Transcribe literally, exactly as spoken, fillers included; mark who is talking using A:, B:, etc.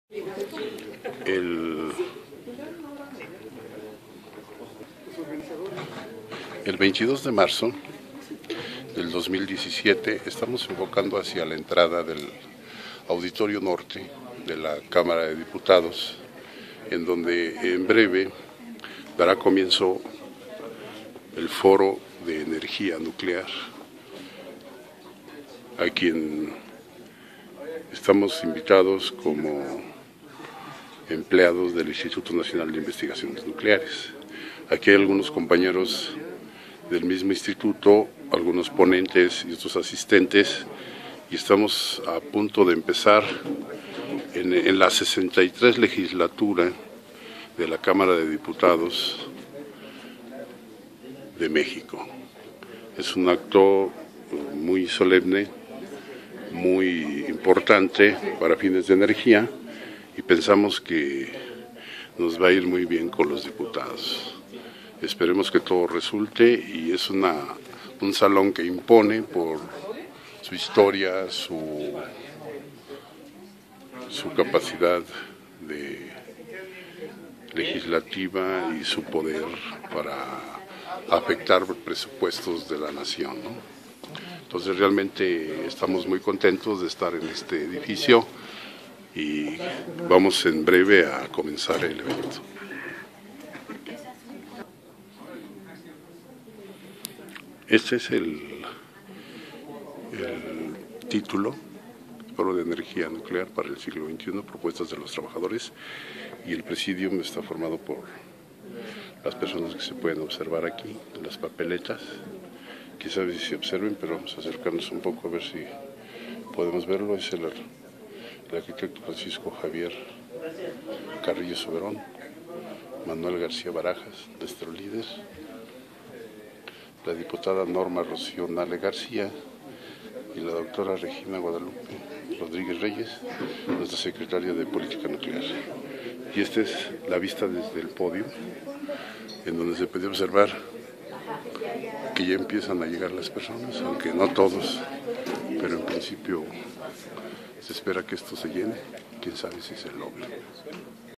A: El, el veintidós de marzo del dos mil diecisiete estamos enfocando hacia la entrada del Auditorio Norte de la Cámara de Diputados, en donde en breve dará comienzo el Foro de Energía Nuclear, a quien estamos invitados como empleados del Instituto Nacional de Investigaciones Nucleares. Aquí hay algunos compañeros del mismo instituto, algunos ponentes y otros asistentes, y estamos a punto de empezar en, en la sesenta y tres legislatura de la Cámara de Diputados de México. Es un acto muy solemne, muy importante para fines de energía, y pensamos que nos va a ir muy bien con los diputados. Esperemos que todo resulte, y es una, un salón que impone por su historia, su, su capacidad de legislativa y su poder para afectar presupuestos de la nación, ¿no? Entonces realmente estamos muy contentos de estar en este edificio y vamos en breve a comenzar el evento. Este es el, el título: Foro de Energía Nuclear para el siglo veintiuno, propuestas de los trabajadores, y el presidium está formado por las personas que se pueden observar aquí, las papeletas. Quizás si se observen, pero vamos a acercarnos un poco a ver si podemos verlo. Es el, el arquitecto Francisco Javier Carrillo Soberón, Manuel García Barajas, nuestro líder, la diputada Norma Rocío Nale García y la doctora Regina Guadalupe Rodríguez Reyes, nuestra secretaria de Política Nuclear. Y esta es la vista desde el podio, en donde se puede observar que ya empiezan a llegar las personas, aunque no todos, pero en principio se espera que esto se llene, quién sabe si se logre.